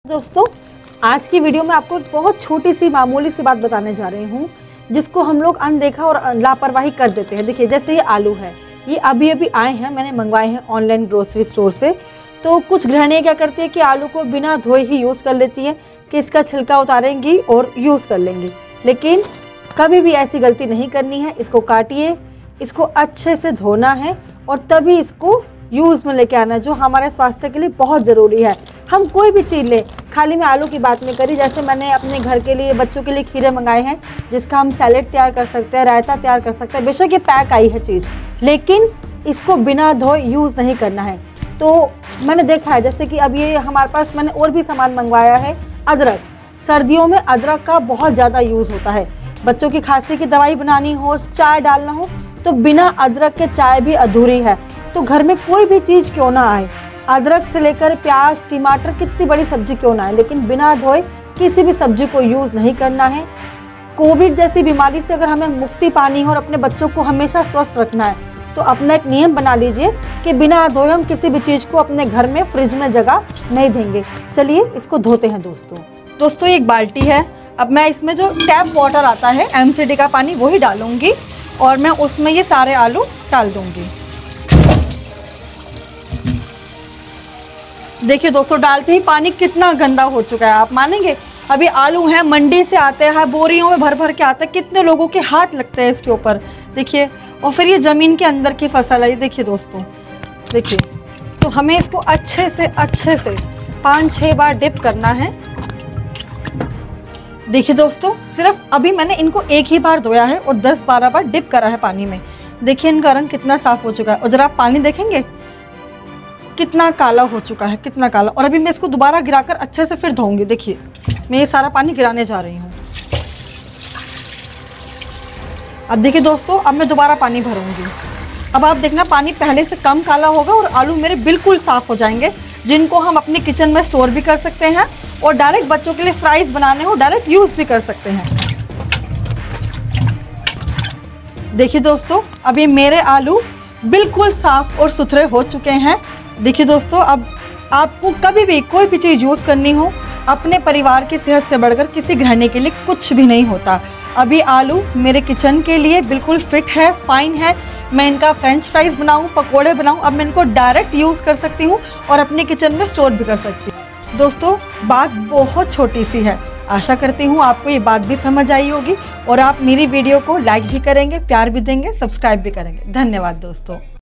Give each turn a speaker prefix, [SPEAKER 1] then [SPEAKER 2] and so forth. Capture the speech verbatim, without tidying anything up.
[SPEAKER 1] दोस्तों, आज की वीडियो में आपको एक बहुत छोटी सी मामूली सी बात बताने जा रही हूँ जिसको हम लोग अनदेखा और लापरवाही कर देते हैं। देखिए, जैसे ये आलू है, ये अभी अभी आए हैं, मैंने मंगवाए हैं ऑनलाइन ग्रोसरी स्टोर से। तो कुछ गृहिणियाँ क्या करती है कि आलू को बिना धोए ही यूज़ कर लेती है कि इसका छिलका उतारेंगी और यूज़ कर लेंगी। लेकिन कभी भी ऐसी गलती नहीं करनी है। इसको काटिए, इसको अच्छे से धोना है और तभी इसको यूज़ में लेके आना है, जो हमारे स्वास्थ्य के लिए बहुत ज़रूरी है। हम कोई भी चीज़ लें, खाली मैं आलू की बात नहीं करी। जैसे मैंने अपने घर के लिए, बच्चों के लिए खीरे मंगाए हैं जिसका हम सैलेड तैयार कर सकते हैं, रायता तैयार कर सकते हैं। बेशक ये पैक आई है चीज़, लेकिन इसको बिना धोए यूज़ नहीं करना है। तो मैंने देखा है, जैसे कि अब ये हमारे पास, मैंने और भी सामान मंगवाया है। अदरक, सर्दियों में अदरक का बहुत ज़्यादा यूज़ होता है। बच्चों की खांसी की दवाई बनानी हो, चाय डालना हो, तो बिना अदरक के चाय भी अधूरी है। तो घर में कोई भी चीज़ क्यों ना आए, अदरक से लेकर प्याज, टमाटर, कितनी बड़ी सब्जी क्यों ना आए, लेकिन बिना धोए किसी भी सब्जी को यूज़ नहीं करना है। कोविड जैसी बीमारी से अगर हमें मुक्ति पानी हो और अपने बच्चों को हमेशा स्वस्थ रखना है, तो अपना एक नियम बना लीजिए कि बिना धोए हम किसी भी चीज़ को अपने घर में फ्रिज में जगह नहीं देंगे। चलिए इसको धोते हैं दोस्तों। दोस्तों, एक बाल्टी है। अब मैं इसमें जो टैप वाटर आता है, एम सी डी का पानी, वही डालूंगी और मैं उसमें ये सारे आलू डाल दूंगी। देखिए दोस्तों, डालते ही पानी कितना गंदा हो चुका है, आप मानेंगे। अभी आलू हैं, मंडी से आते हैं, बोरियों में भर भर के आते हैं, कितने लोगों के हाथ लगते हैं इसके ऊपर, देखिए। और फिर ये ज़मीन के अंदर की फसल है, ये देखिए दोस्तों, देखिए। तो हमें इसको अच्छे से अच्छे से पाँच छः बार डिप करना है। देखिए दोस्तों, सिर्फ अभी मैंने इनको एक ही बार धोया है और दस बारह बार डिप करा है पानी में। देखिए इनका रंग कितना साफ़ हो चुका है। और जरा आप पानी देखेंगे कितना काला हो चुका है, कितना काला। और अभी मैं इसको दोबारा गिराकर अच्छे से फिर धोऊंगी। देखिए, मैं ये सारा पानी गिराने जा रही हूँ। अब देखिए दोस्तों, अब मैं दोबारा पानी भरूंगी। अब आप देखना, पानी पहले से कम काला होगा और आलू मेरे बिल्कुल साफ़ हो जाएंगे, जिनको हम अपने किचन में स्टोर भी कर सकते हैं और डायरेक्ट बच्चों के लिए फ्राइज़ बनाने हो, डायरेक्ट यूज़ भी कर सकते हैं। देखिए दोस्तों, अब ये मेरे आलू बिल्कुल साफ़ और सुथरे हो चुके हैं। देखिए दोस्तों, अब आपको कभी भी कोई भी चीज़ यूज़ करनी हो, अपने परिवार की सेहत से बढ़कर किसी गृहिणी के लिए कुछ भी नहीं होता। अभी आलू मेरे किचन के लिए बिल्कुल फिट है, फाइन है। मैं इनका फ्रेंच फ्राइज़ बनाऊं, पकोड़े बनाऊं, अब मैं इनको डायरेक्ट यूज़ कर सकती हूं और अपने किचन में स्टोर भी कर सकती हूँ। दोस्तों, बात बहुत छोटी सी है। आशा करती हूँ आपको ये बात भी समझ आई होगी और आप मेरी वीडियो को लाइक भी करेंगे, प्यार भी देंगे, सब्सक्राइब भी करेंगे। धन्यवाद दोस्तों।